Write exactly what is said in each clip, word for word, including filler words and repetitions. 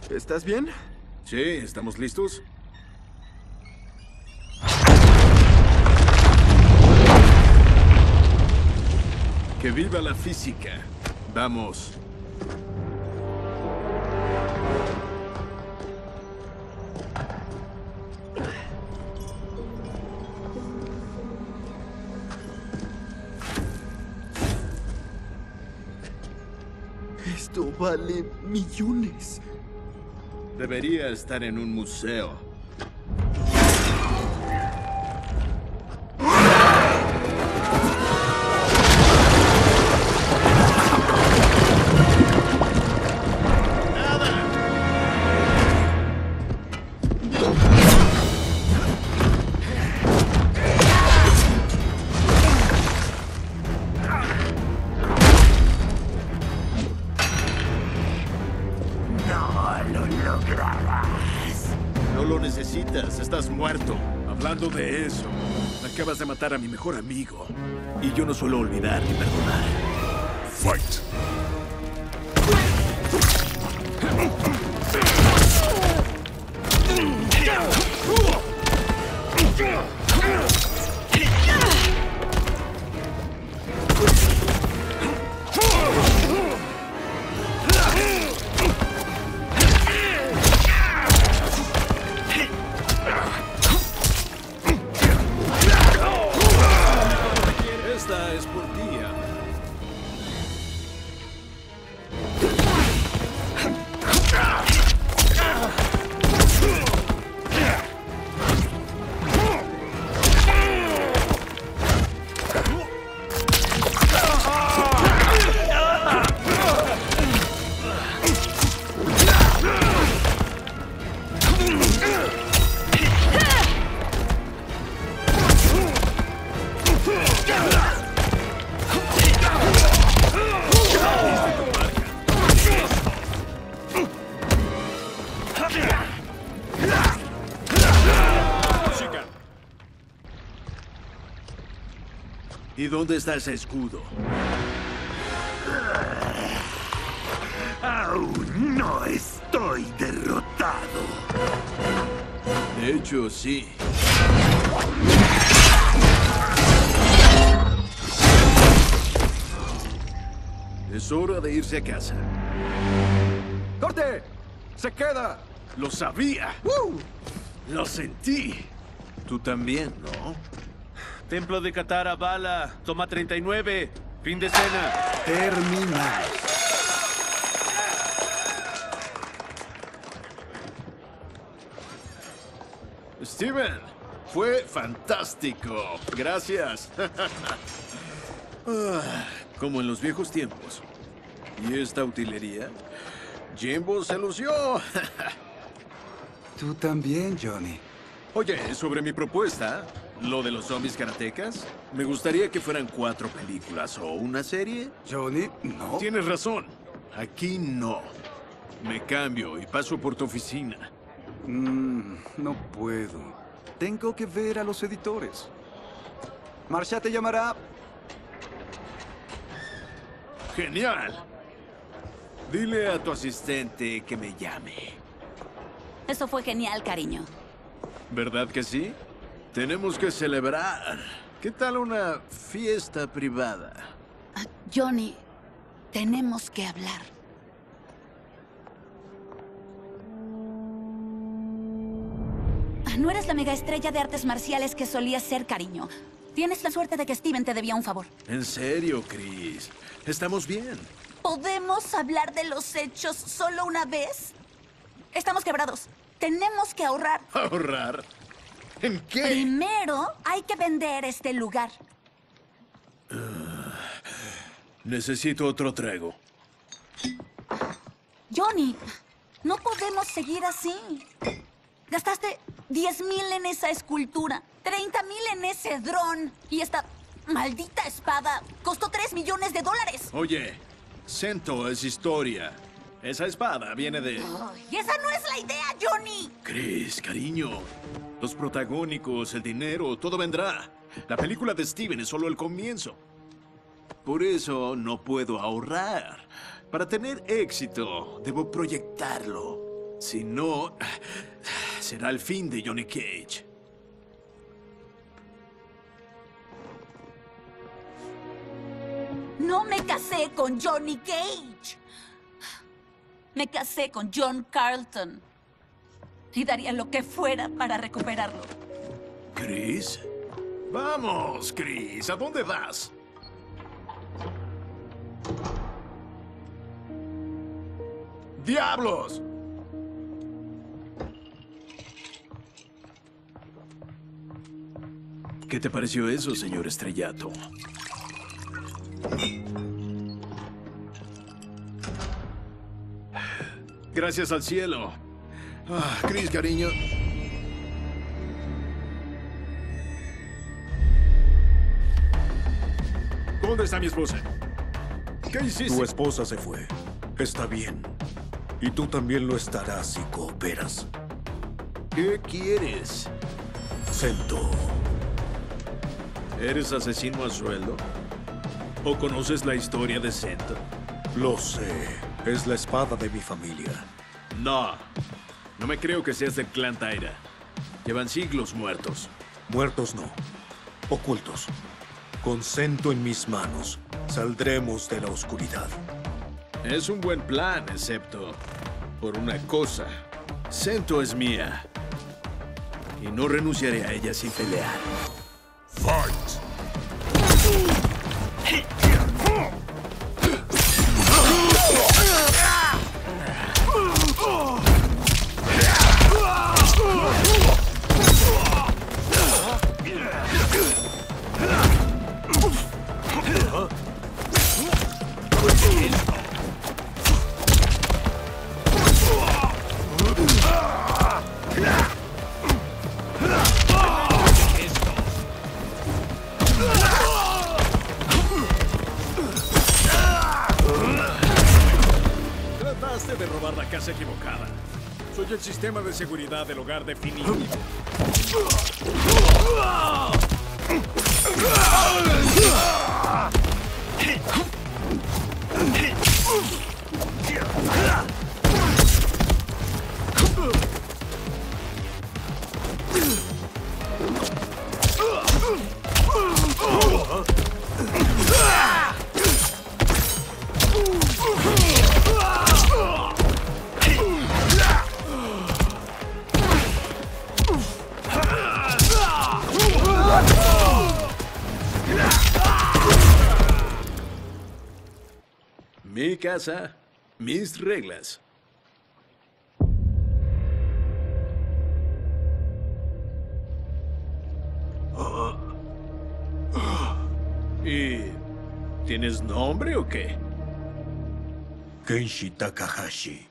¿Estás bien? Sí, ¿estamos listos? ¡Que viva la física! ¡Vamos! Esto vale millones. Debería estar en un museo. No lo necesitas, estás muerto. Hablando de eso, acabas de matar a mi mejor amigo. Y yo no suelo olvidar ni perdonar. Fight. Esta es por ti, Ana. ¿Y dónde está ese escudo? Aún no estoy derrotado. De hecho, sí. Es hora de irse a casa. ¡Corte! ¡Se queda! ¡Lo sabía! ¡Uh! ¡Lo sentí! Tú también, ¿no? Templo de Katara, bala. Toma treinta y nueve. Fin de escena. Terminal. Steven, fue fantástico. Gracias. Ah, como en los viejos tiempos. ¿Y esta utilería? Jimbo se lució. Tú también, Johnny. Oye, sobre mi propuesta, lo de los zombies karatecas, me gustaría que fueran cuatro películas o una serie. Johnny, no. Tienes razón. Aquí no. Me cambio y paso por tu oficina. Mm, no puedo. Tengo que ver a los editores. Marsha te llamará. ¡Genial! Dile a tu asistente que me llame. Eso fue genial, cariño. ¿Verdad que sí? Tenemos que celebrar. ¿Qué tal una fiesta privada? Ah, Johnny, tenemos que hablar. Ah, no eres la megaestrella de artes marciales que solías ser, cariño. Tienes la suerte de que Steven te debía un favor. En serio, Chris. Estamos bien. ¿Podemos hablar de los hechos solo una vez? Estamos quebrados. Tenemos que ahorrar. ¿Ahorrar? ¿En qué? Primero, hay que vender este lugar. Uh, necesito otro trago. Johnny, no podemos seguir así. Gastaste diez mil en esa escultura, treinta mil en ese dron. Y esta maldita espada costó tres millones de dólares. Oye, Sento es historia. Esa espada viene de... Ay, ¡esa no es la idea, Johnny! Chris, cariño. Los protagónicos, el dinero, todo vendrá. La película de Steven es solo el comienzo. Por eso no puedo ahorrar. Para tener éxito, debo proyectarlo. Si no, será el fin de Johnny Cage. No me casé con Johnny Cage. Me casé con John Carlton. Y daría lo que fuera para recuperarlo. ¿Chris? Vamos, Chris. ¿A dónde vas? ¡Diablos! ¿Qué te pareció eso, señor Estrellato? Gracias al cielo. Ah, Chris, cariño. ¿Dónde está mi esposa? ¿Qué hiciste? Tu esposa se fue. Está bien. Y tú también lo estarás si cooperas. ¿Qué quieres? Sento. ¿Eres asesino a sueldo? ¿O conoces la historia de Sento? Lo sé. Es la espada de mi familia. No. No me creo que seas del clan Taira. Llevan siglos muertos. Muertos no. Ocultos. Con Sento en mis manos, saldremos de la oscuridad. Es un buen plan, excepto por una cosa. Sento es mía. Y no renunciaré a ella sin pelear. Fight! Trataste de robar la casa equivocada. Soy el sistema de seguridad del hogar definitivo. Mi casa, mis reglas. ¿Y tienes nombre o qué? Kenshi Takahashi.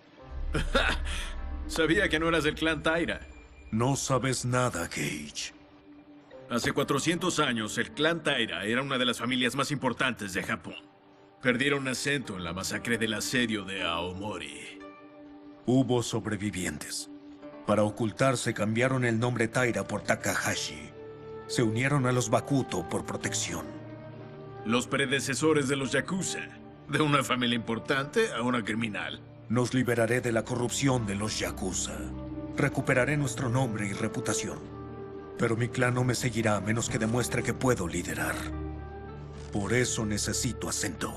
Sabía que no eras del clan Taira. No sabes nada, Cage. Hace cuatrocientos años, el clan Taira era una de las familias más importantes de Japón. Perdieron acento en la masacre del asedio de Aomori. Hubo sobrevivientes. Para ocultarse cambiaron el nombre Taira por Takahashi. Se unieron a los Bakuto por protección. Los predecesores de los Yakuza. De una familia importante a una criminal. Nos liberaré de la corrupción de los Yakuza. Recuperaré nuestro nombre y reputación. Pero mi clan no me seguirá a menos que demuestre que puedo liderar. Por eso necesito a Sento.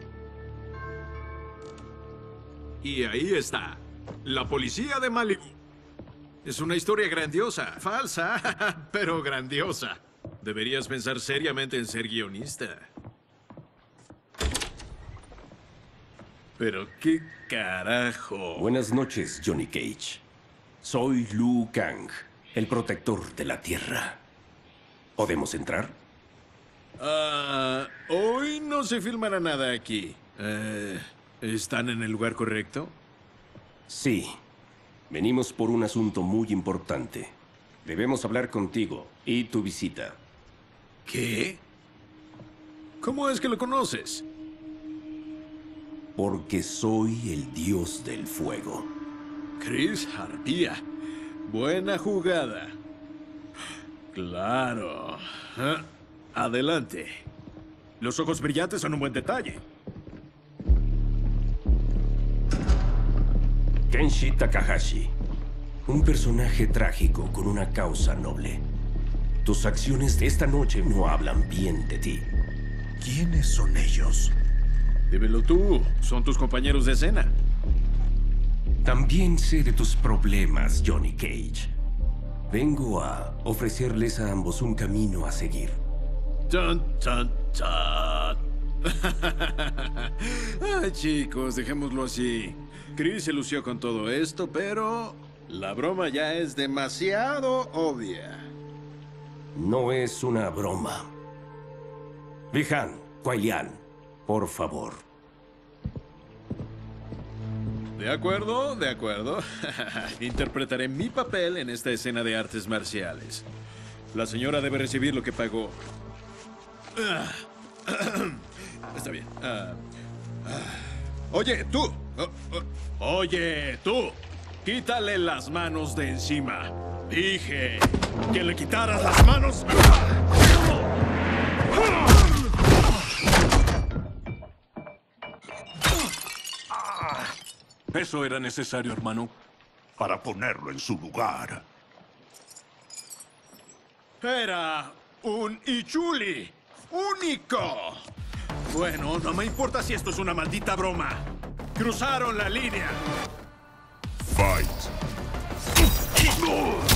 Y ahí está. La policía de Malibu. Es una historia grandiosa. Falsa, pero grandiosa. Deberías pensar seriamente en ser guionista. Pero qué carajo. Buenas noches, Johnny Cage. Soy Liu Kang, el protector de la Tierra. ¿Podemos entrar? Ah, hoy no se filmará nada aquí. Eh, ¿Están en el lugar correcto? Sí. Venimos por un asunto muy importante. Debemos hablar contigo y tu visita. ¿Qué? ¿Cómo es que lo conoces? Porque soy el dios del fuego. Chris Harpía. Buena jugada. Claro. Ah, adelante. Los ojos brillantes son un buen detalle. Kenshi Takahashi. Un personaje trágico con una causa noble. Tus acciones de esta noche no hablan bien de ti. ¿Quiénes son ellos? Dímelo tú. Son tus compañeros de escena. También sé de tus problemas, Johnny Cage. Vengo a ofrecerles a ambos un camino a seguir. Tan, tan, tan. Ay, chicos, dejémoslo así. Chris se lució con todo esto, pero la broma ya es demasiado obvia. No es una broma. Bi-Han, Kuai Lian, por favor. De acuerdo, de acuerdo. Interpretaré mi papel en esta escena de artes marciales. La señora debe recibir lo que pagó. Está bien. Ah, ah. Oye, tú. Oh, oh. Oye, tú. Quítale las manos de encima. Dije que le quitaras las manos. ¿Eso era necesario, hermano? Para ponerlo en su lugar. Era un Ichuli. ¡Único! Bueno, no me importa si esto es una maldita broma. Cruzaron la línea. Fight.